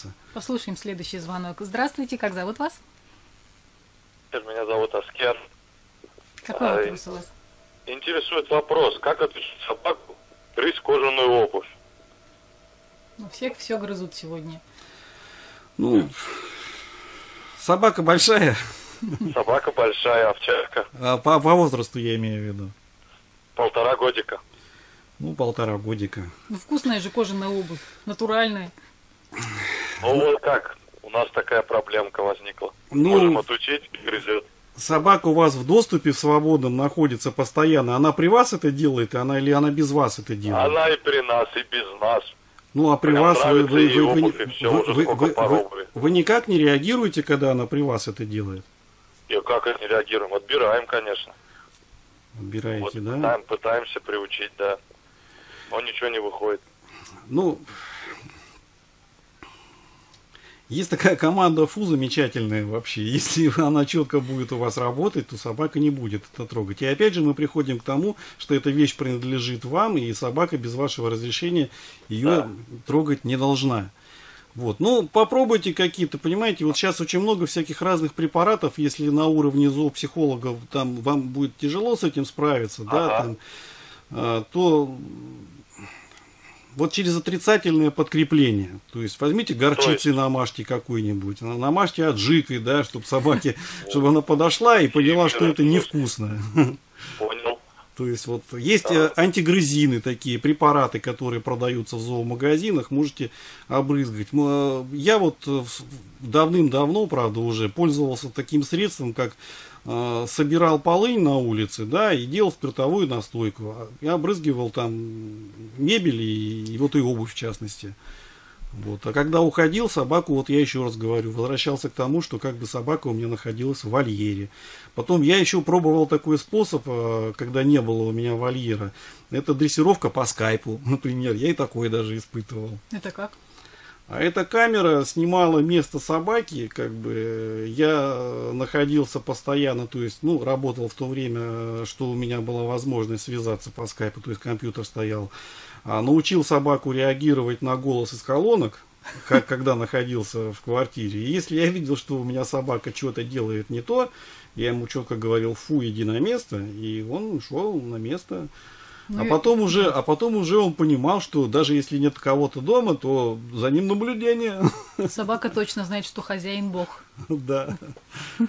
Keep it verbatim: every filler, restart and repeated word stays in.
заниматься. Послушаем следующий звонок. Здравствуйте, как зовут вас? Меня зовут Аскер. Какой А, вопрос у вас? Интересует вопрос, как отучить собаку грызть кожаную обувь? Ну, всех все грызут сегодня. Ну, собака большая. Собака большая, овчарка. А по, по возрасту я имею в виду. Полтора годика. Ну, полтора годика. Ну, вкусная же кожаная обувь, натуральная. Ну вот как, у нас такая проблемка возникла. Ну, Можем отучить, грызет. Собака у вас в доступе в свободном находится постоянно. Она при вас это делает, она или она без вас это делает? Она и при нас, и без нас. Ну, а при Прям вас вы, нравится вы, ей вы, вы, обувь, и всё, вы, уже вы, сколько вы, вы, попробовали. вы никак не реагируете, когда она при вас это делает? И как не реагируем? Отбираем, конечно. Отбираете, Вот, да? пытаем- пытаемся приучить, да. Но ничего не выходит. Ну, есть такая команда Фу замечательная вообще. Если она четко будет у вас работать, то собака не будет это трогать. И опять же мы приходим к тому, что эта вещь принадлежит вам, и собака без вашего разрешения ее Да. трогать не должна. Вот. Ну, попробуйте какие-то, понимаете, вот сейчас очень много всяких разных препаратов, если на уровне зоопсихологов там вам будет тяжело с этим справиться, да, Ага. там, а, то вот через отрицательное подкрепление. То есть возьмите горчицы, намажьте какую-нибудь, на- намажьте аджикой, да, чтобы собаке, чтобы она подошла и поняла, что это невкусно. Понял. То есть вот есть э, антигрызины такие, препараты, которые продаются в зоомагазинах, можете обрызгать. М, э, Я вот э, в- давным-давно, правда, уже пользовался таким средством, как э, собирал полынь на улице, да, и делал спиртовую настойку. Я обрызгивал там мебель и, и вот и обувь в частности. Вот. А когда уходил, собаку, вот я еще раз говорю, возвращался к тому, что как бы собака у меня находилась в вольере. Потом я еще пробовал такой способ, э, когда не было у меня вольера. Это дрессировка по скайпу, например. Я и такое даже испытывал. Это как? А эта камера снимала место собаки, как бы я находился постоянно, то есть, ну, работал в то время, что у меня была возможность связаться по скайпу, то есть компьютер стоял. А научил собаку реагировать на голос из колонок, как, когда находился в квартире. И если я видел, что у меня собака что-то делает не то, я ему четко говорил: фу, иди на место, и он шел на место. Ну А и- потом уже, а потом уже он понимал, что даже если нет кого-то дома, то за ним наблюдение. Собака точно знает, что хозяин Бог. Да.